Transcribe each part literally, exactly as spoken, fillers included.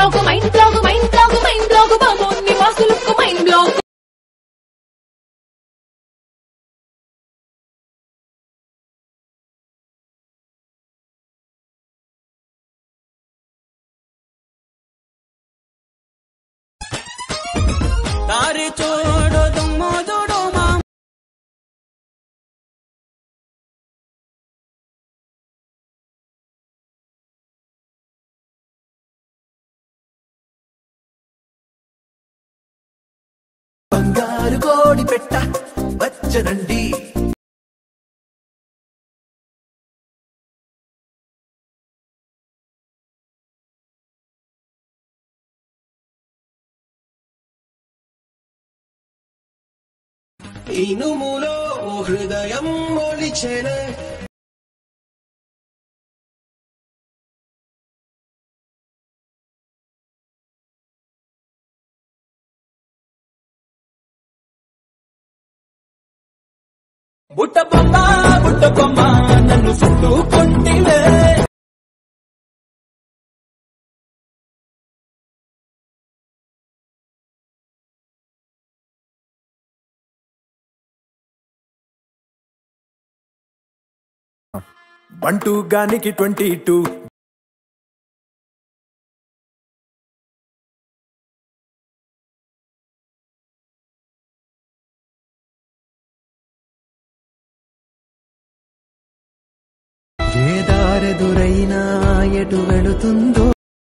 black mind block mind block mind block బామోన్ని వాసులకు mind black దారి చూడు దుమ్ము చూడు మా బంగారు కోడి పెట్ట వచ్చనండి ఇనుములో హృదయం మొలిచెనే బుట్ట బొమ్మ బుట్ట బొమ్మ నన్ను చుట్టుకుంటివే బంటూ గానికి ట్వంటీ టూ ఏ దారెదురైనా ఎటు వెళుతుందో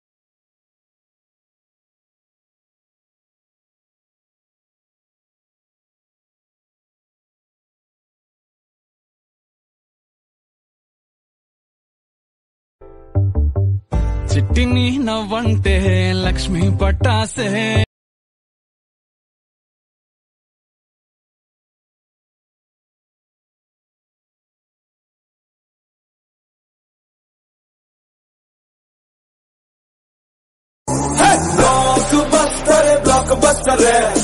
చిట్టిని నవ్వంటే లక్ష్మీ పట్టాసే బ్లాక్ బస్టర్ బ్లాక్ బస్టర్